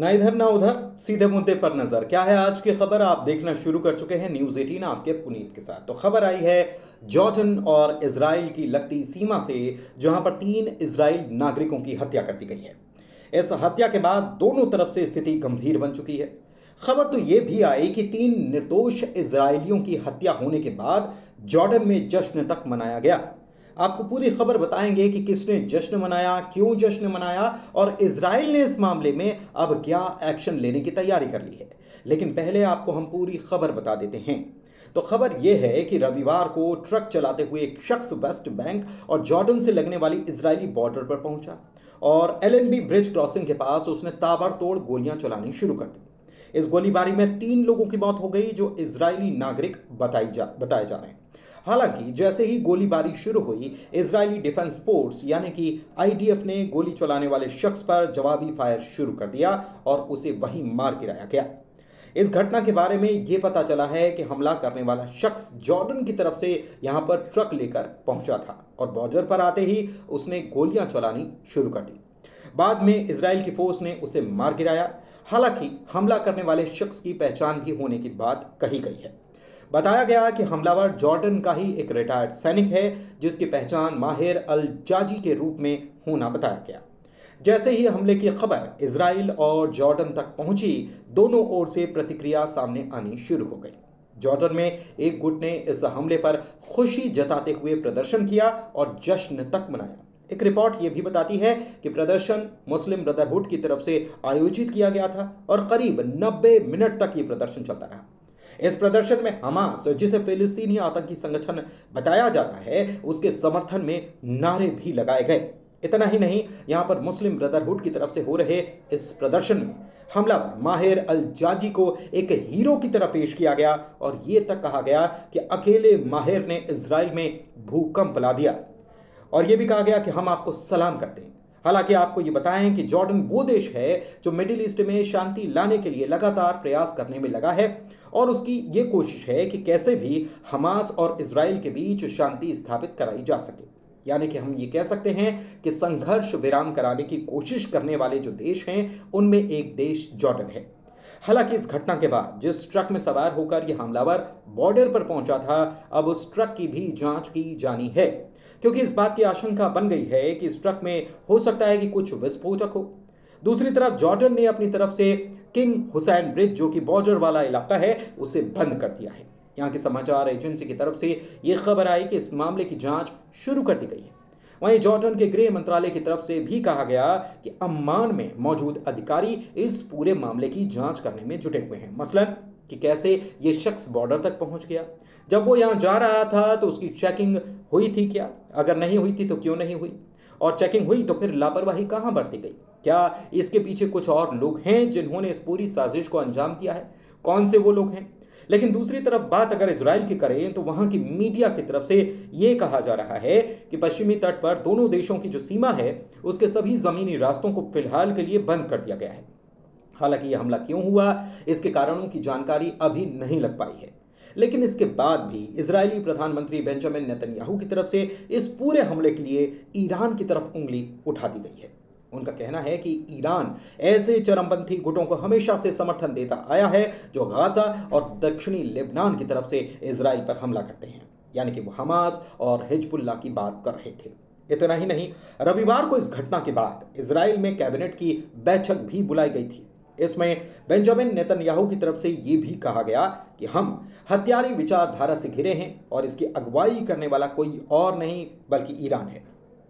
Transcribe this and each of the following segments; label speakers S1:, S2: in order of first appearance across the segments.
S1: ना इधर ना उधर, सीधे मुद्दे पर नजर। क्या है आज की खबर, आप देखना शुरू कर चुके हैं न्यूज 18 आपके पुनीत के साथ। तो खबर आई है जॉर्डन और इजराइल की लगती सीमा से, जहां पर 3 इजराइल नागरिकों की हत्या कर दी गई है। इस हत्या के बाद दोनों तरफ से स्थिति गंभीर बन चुकी है। खबर तो यह भी आई कि 3 निर्दोष इजरायलियों की हत्या होने के बाद जॉर्डन में जश्न तक मनाया गया। आपको पूरी खबर बताएंगे कि किसने जश्न मनाया, क्यों जश्न मनाया और इजराइल ने इस मामले में अब क्या एक्शन लेने की तैयारी कर ली है। लेकिन पहले आपको हम पूरी खबर बता देते हैं। तो खबर यह है कि रविवार को ट्रक चलाते हुए एक शख्स वेस्ट बैंक और जॉर्डन से लगने वाली इजरायली बॉर्डर पर पहुंचा और एलएनबी ब्रिज क्रॉसिंग के पास उसने ताबड़तोड़ गोलियां चलानी शुरू कर दी। इस गोलीबारी में 3 लोगों की मौत हो गई, जो इजरायली नागरिक बताए जा रहे हैं। हालांकि जैसे ही गोलीबारी शुरू हुई, इजरायली डिफेंस फोर्स यानी कि आईडीएफ ने गोली चलाने वाले शख्स पर जवाबी फायर शुरू कर दिया और उसे वहीं मार गिराया गया। इस घटना के बारे में यह पता चला है कि हमला करने वाला शख्स जॉर्डन की तरफ से यहां पर ट्रक लेकर पहुंचा था और बॉर्डर पर आते ही उसने गोलियां चलानी शुरू कर दी। बाद में इजराइल की फोर्स ने उसे मार गिराया। हालांकि हमला करने वाले शख्स की पहचान भी होने की बात कही गई है। बताया गया कि हमलावर जॉर्डन का ही एक रिटायर्ड सैनिक है, जिसकी पहचान माहिर अल जाजी के रूप में होना बताया गया। जैसे ही हमले की खबर इजराइल और जॉर्डन तक पहुंची, दोनों ओर से प्रतिक्रिया सामने आनी शुरू हो गई। जॉर्डन में एक गुट ने इस हमले पर खुशी जताते हुए प्रदर्शन किया और जश्न तक मनाया। एक रिपोर्ट यह भी बताती है कि प्रदर्शन मुस्लिम ब्रदरहुड की तरफ से आयोजित किया गया था और करीब 90 मिनट तक यह प्रदर्शन चलता रहा। इस प्रदर्शन में हमास, जिसे फिलिस्तीनी आतंकी संगठन बताया जाता है, उसके समर्थन में नारे भी लगाए गए। इतना ही नहीं, यहां पर मुस्लिम ब्रदरहुड की तरफ से हो रहे इस प्रदर्शन में हमलावर माहिर अल जाजी को एक हीरो की तरह पेश किया गया और यह तक कहा गया कि अकेले माहिर ने इजराइल में भूकंप ला दिया और यह भी कहा गया कि हम आपको सलाम करते हैं। हालांकि आपको ये बताएं कि जॉर्डन वो देश है जो मिडिल ईस्ट में शांति लाने के लिए लगातार प्रयास करने में लगा है और उसकी ये कोशिश है कि कैसे भी हमास और इजराइल के बीच शांति स्थापित कराई जा सके। यानी कि हम ये कह सकते हैं कि संघर्ष विराम कराने की कोशिश करने वाले जो देश हैं, उनमें एक देश जॉर्डन है। हालांकि इस घटना के बाद जिस ट्रक में सवार होकर यह हमलावर बॉर्डर पर पहुंचा था, अब उस ट्रक की भी जांच की जानी है, क्योंकि इस बात की आशंका बन गई है कि इस ट्रक में हो सकता है कि कुछ विस्फोटक हो। दूसरी तरफ जॉर्डन ने अपनी तरफ से किंग हुसैन ब्रिज, जो कि बॉर्डर वाला इलाका है, उसे बंद कर दिया है। यहाँ की समाचार एजेंसी की तरफ से यह खबर आई कि इस मामले की जांच शुरू कर दी गई है। वहीं जॉर्डन के गृह मंत्रालय की तरफ से भी कहा गया कि अम्मान में मौजूद अधिकारी इस पूरे मामले की जांच करने में जुटे हुए हैं। मसलन कि कैसे ये शख्स बॉर्डर तक पहुंच गया, जब वो यहाँ जा रहा था तो उसकी चेकिंग हुई थी क्या, अगर नहीं हुई थी तो क्यों नहीं हुई, और चेकिंग हुई तो फिर लापरवाही कहाँ बरती गई। क्या इसके पीछे कुछ और लोग हैं जिन्होंने इस पूरी साजिश को अंजाम दिया है, कौन से वो लोग हैं। लेकिन दूसरी तरफ बात अगर इजराइल की करें तो वहां की मीडिया की तरफ से यह कहा जा रहा है कि पश्चिमी तट पर दोनों देशों की जो सीमा है, उसके सभी जमीनी रास्तों को फिलहाल के लिए बंद कर दिया गया है। हालांकि यह हमला क्यों हुआ, इसके कारणों की जानकारी अभी नहीं लग पाई है। लेकिन इसके बाद भी इजरायली प्रधानमंत्री बेंजामिन नेतन्याहू की तरफ से इस पूरे हमले के लिए ईरान की तरफ उंगली उठा दी गई है। उनका कहना है कि ईरान ऐसे चरमपंथी गुटों को हमेशा से समर्थन देता आया है जो गाजा और दक्षिणी लेबनान की तरफ से इजराइल पर हमला करते हैं, यानी कि वो हमास और हिजबुल्लाह की बात कर रहे थे। इतना ही नहीं, रविवार को इस घटना के बाद इजराइल में कैबिनेट की बैठक भी बुलाई गई थी। इसमें बेंजामिन नेतन्याहू की तरफ से यह भी कहा गया कि हम हत्यारी विचारधारा से घिरे हैं और इसकी अगुवाई करने वाला कोई और नहीं बल्कि ईरान है।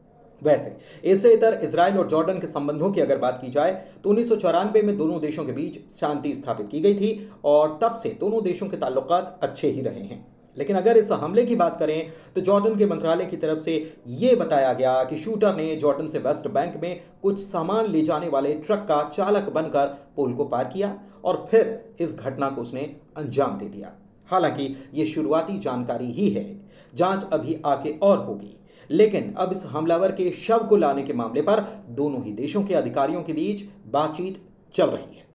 S1: वैसे इससे इतर इजराइल और जॉर्डन के संबंधों की अगर बात की जाए तो 1994 में दोनों देशों के बीच शांति स्थापित की गई थी और तब से दोनों देशों के ताल्लुकात अच्छे ही रहे हैं। लेकिन अगर इस हमले की बात करें तो जॉर्डन के मंत्रालय की तरफ से यह बताया गया कि शूटर ने जॉर्डन से वेस्ट बैंक में कुछ सामान ले जाने वाले ट्रक का चालक बनकर पुल को पार किया और फिर इस घटना को उसने अंजाम दे दिया। हालांकि ये शुरुआती जानकारी ही है, जांच अभी आगे और होगी। लेकिन अब इस हमलावर के शव को लाने के मामले पर दोनों ही देशों के अधिकारियों के बीच बातचीत चल रही है।